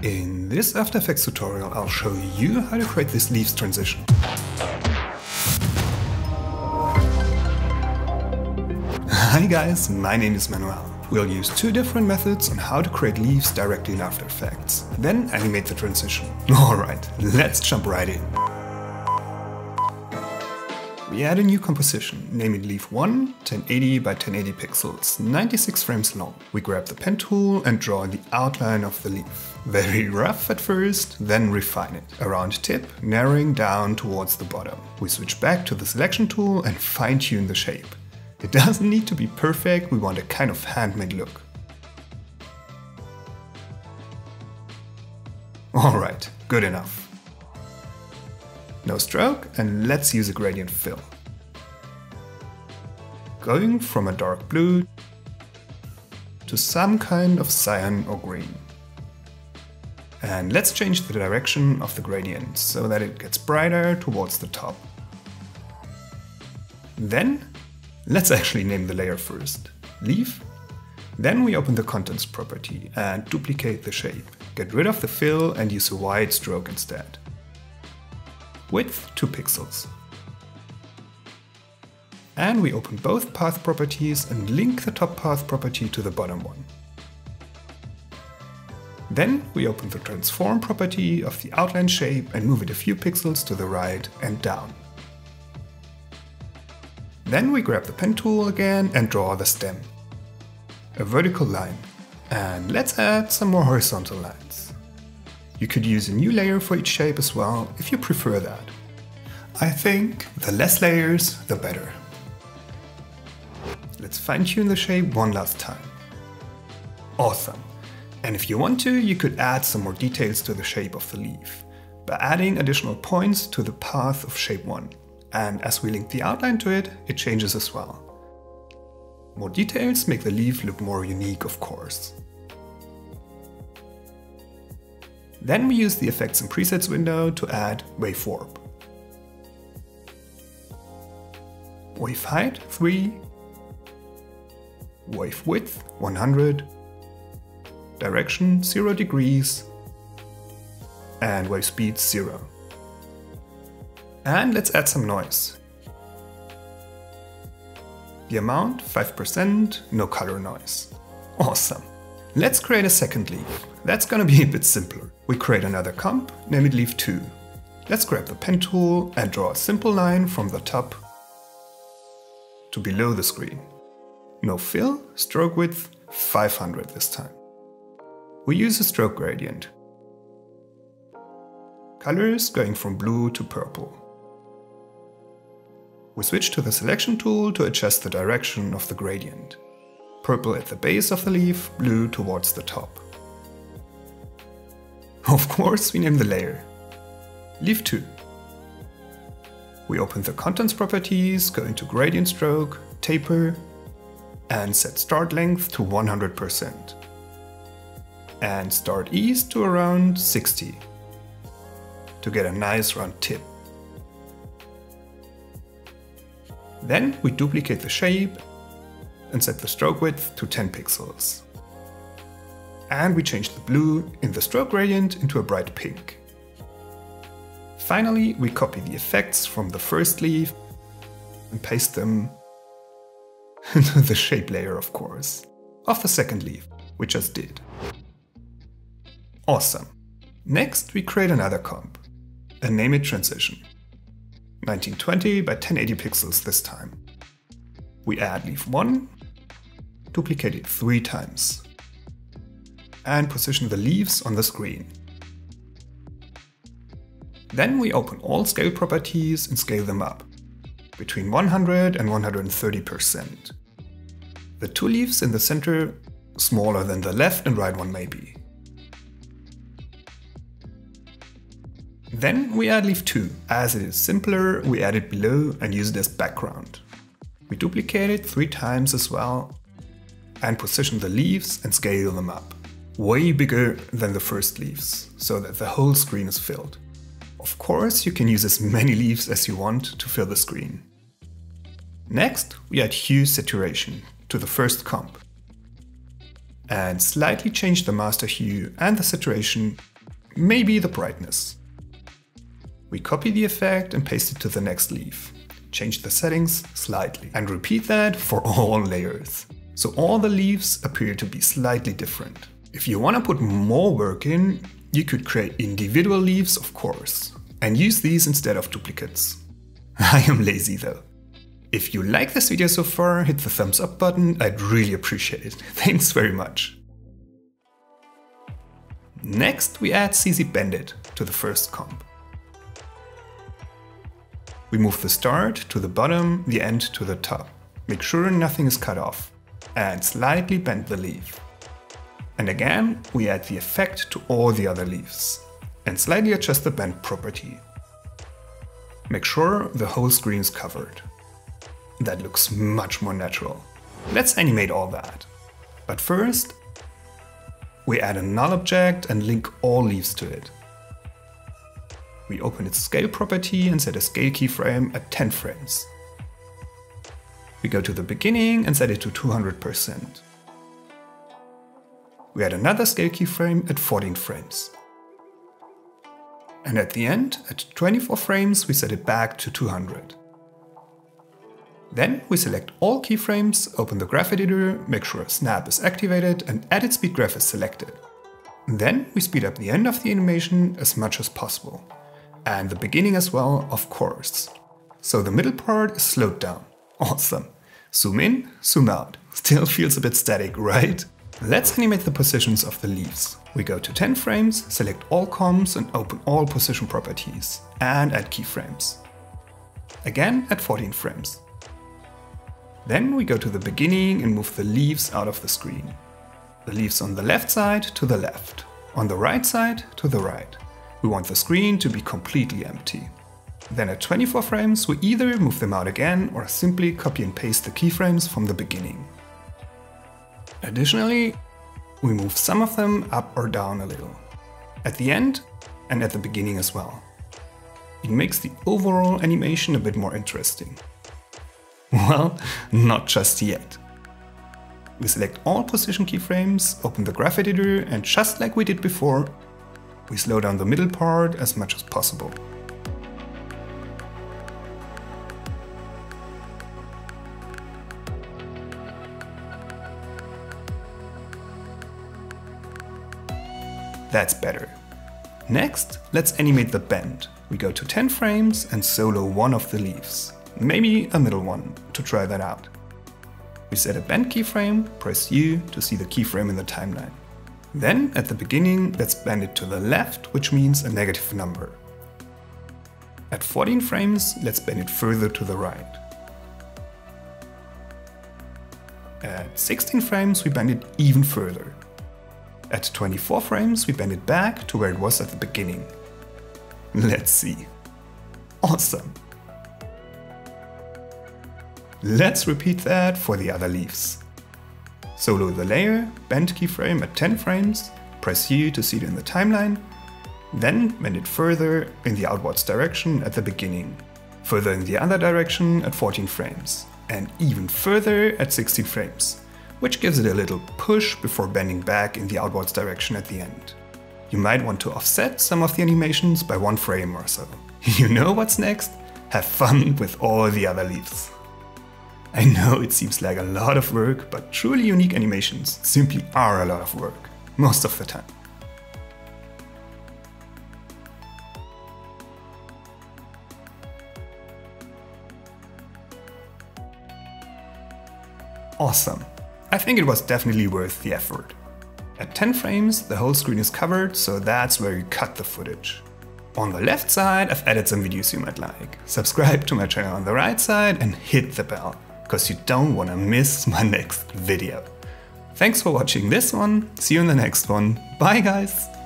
In this After Effects tutorial I'll show you how to create this leaves transition. Hi guys, my name is Manuel. We'll use two different methods on how to create leaves directly in After Effects, then animate the transition. Alright, let's jump right in. We add a new composition, name it Leaf 1, 1080 by 1080 pixels, 96 frames long. We grab the pen tool and draw the outline of the leaf. Very rough at first, then refine it. Around tip, narrowing down towards the bottom. We switch back to the selection tool and fine-tune the shape. It doesn't need to be perfect, we want a kind of handmade look. Alright, good enough. No stroke, and let's use a gradient fill. Going from a dark blue to some kind of cyan or green. And let's change the direction of the gradient so that it gets brighter towards the top. Then, let's actually name the layer first. Leaf. Then we open the contents property and duplicate the shape. Get rid of the fill and use a wide stroke instead. Width 2 pixels. And we open both path properties and link the top path property to the bottom one. Then we open the transform property of the outline shape and move it a few pixels to the right and down. Then we grab the pen tool again and draw the stem. A vertical line. And let's add some more horizontal lines. You could use a new layer for each shape as well, if you prefer that. I think the less layers, the better. Let's fine-tune the shape one last time. Awesome! And if you want to, you could add some more details to the shape of the leaf, by adding additional points to the path of shape 1. And as we link the outline to it, it changes as well. More details make the leaf look more unique, of course. Then we use the Effects and Presets window to add Wave Warp. Wave Height 3, Wave Width 100, Direction 0 degrees, and Wave Speed 0. And let's add some noise. The amount 5%, no color noise. Awesome! Let's create a second leaf. That's gonna be a bit simpler. We create another comp, name it Leaf 2. Let's grab the pen tool and draw a simple line from the top to below the screen. No fill, stroke width 500 this time. We use a stroke gradient. Colors going from blue to purple. We switch to the selection tool to adjust the direction of the gradient. Purple at the base of the leaf, blue towards the top. Of course, we name the layer Leaf 2. We open the contents properties, go into gradient stroke, taper, and set start length to 100%. And start ease to around 60 to get a nice round tip. Then we duplicate the shape and set the stroke width to 10 pixels. And we change the blue in the stroke gradient into a bright pink. Finally, we copy the effects from the first leaf and paste them into the shape layer, of course, of the second leaf, we just did. Awesome! Next, we create another comp, a name it transition. 1920 by 1080 pixels this time. We add Leaf 1, duplicate it 3 times, and position the leaves on the screen. Then we open all scale properties and scale them up, between 100 and 130%. The 2 leaves in the center smaller than the left and right one may be. Then we add Leaf 2. As it is simpler, we add it below and use it as background. We duplicate it 3 times as well and position the leaves and scale them up. Way bigger than the first leaves, so that the whole screen is filled. Of course, you can use as many leaves as you want to fill the screen. Next, we add hue saturation to the first comp. and slightly change the master hue and the saturation maybe the brightness. We copy the effect and paste it to the next leaf. Change the settings slightly and repeat that for all layers. So all the leaves appear to be slightly different. If you want to put more work in, you could create individual leaves, of course, and use these instead of duplicates. I am lazy though. If you like this video so far, hit the thumbs up button, I'd really appreciate it. Thanks very much. Next, we add CZ Bandit to the first comp. We move the start to the bottom, the end to the top. Make sure nothing is cut off, and slightly bend the leaf. And again, we add the effect to all the other leaves, and slightly adjust the bend property. Make sure the whole screen is covered. That looks much more natural. Let's animate all that. But first, we add a null object and link all leaves to it. We open its scale property and set a scale keyframe at 10 frames. We go to the beginning and set it to 200%. We add another scale keyframe at 14 frames. And at the end, at 24 frames, we set it back to 200. Then we select all keyframes, open the graph editor, make sure snap is activated and edit speed graph is selected. Then we speed up the end of the animation as much as possible. And the beginning as well, of course. So the middle part is slowed down. Awesome. Zoom in, zoom out. Still feels a bit static, right? Let's animate the positions of the leaves. We go to 10 frames, select all comps and open all position properties. And add keyframes. Again at 14 frames. Then we go to the beginning and move the leaves out of the screen. The leaves on the left side to the left. On the right side to the right. We want the screen to be completely empty. Then at 24 frames, we either move them out again or simply copy and paste the keyframes from the beginning. Additionally, we move some of them up or down a little. At the end and at the beginning as well. It makes the overall animation a bit more interesting. Well, not just yet. We select all position keyframes, open the graph editor, and just like we did before, we slow down the middle part as much as possible. That's better. Next, let's animate the bend. We go to 10 frames and solo one of the leaves. Maybe a middle one, to try that out. We set a bend keyframe, press U to see the keyframe in the timeline. Then, at the beginning, let's bend it to the left, which means a negative number. At 14 frames, let's bend it further to the right. At 16 frames, we bend it even further. At 24 frames, we bend it back to where it was at the beginning. Let's see. Awesome! Let's repeat that for the other leaves. Solo the layer, bend keyframe at 10 frames, press U to see it in the timeline, then bend it further in the outwards direction at the beginning, further in the other direction at 14 frames, and even further at 16 frames, which gives it a little push before bending back in the outwards direction at the end. You might want to offset some of the animations by 1 frame or so. You know what's next? Have fun with all the other leaves. I know it seems like a lot of work, but truly unique animations simply are a lot of work, most of the time. Awesome. I think it was definitely worth the effort. At 10 frames, the whole screen is covered, so that's where you cut the footage. On the left side, I've added some videos you might like. Subscribe to my channel on the right side and hit the bell, because you don't want to miss my next video. Thanks for watching this one, see you in the next one, bye guys!